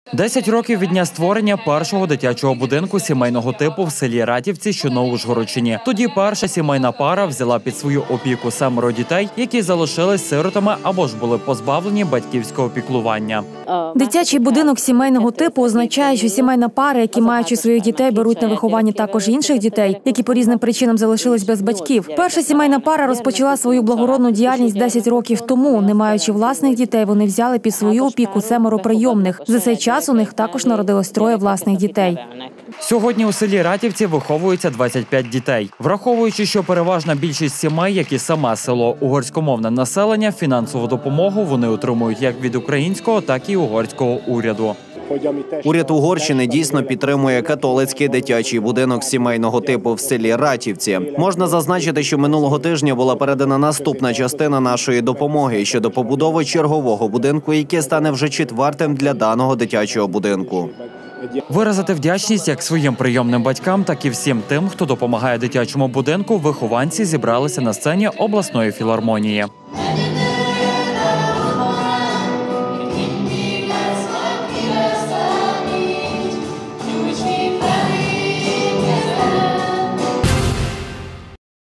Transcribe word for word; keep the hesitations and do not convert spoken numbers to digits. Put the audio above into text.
Десять років від дня створення першого дитячого будинку сімейного типу в селі Ратівці, що на Ужгородщині. Тоді перша сімейна пара взяла під свою опіку семеро дітей, які залишились сиротами або ж були позбавлені батьківського піклування. Дитячий будинок сімейного типу означає, що сімейна пара, які маючи своїх дітей, беруть на виховання також інших дітей, які по різним причинам залишились без батьків. Перша сімейна пара розпочала свою благородну діяльність десять років тому. Не маючи власних дітей, вони взяли під свою опіку семеро прийомних. За цей час у них також народилось троє власних дітей. Сьогодні у селі Ратівці виховується двадцять п'ять дітей. Враховуючи, що переважна більшість сімей, як і саме село, угорськомовне населення, фінансову допомогу вони отримують як від українського, так і угорського уряду. Уряд Угорщини дійсно підтримує католицький дитячий будинок сімейного типу в селі Ратівці. Можна зазначити, що минулого тижня була передана наступна частина нашої допомоги щодо побудови чергового будинку, який стане вже четвертим для даного дитячого будинку. Виразити вдячність як своїм прийомним батькам, так і всім тим, хто допомагає дитячому будинку, вихованці зібралися на сцені обласної філармонії.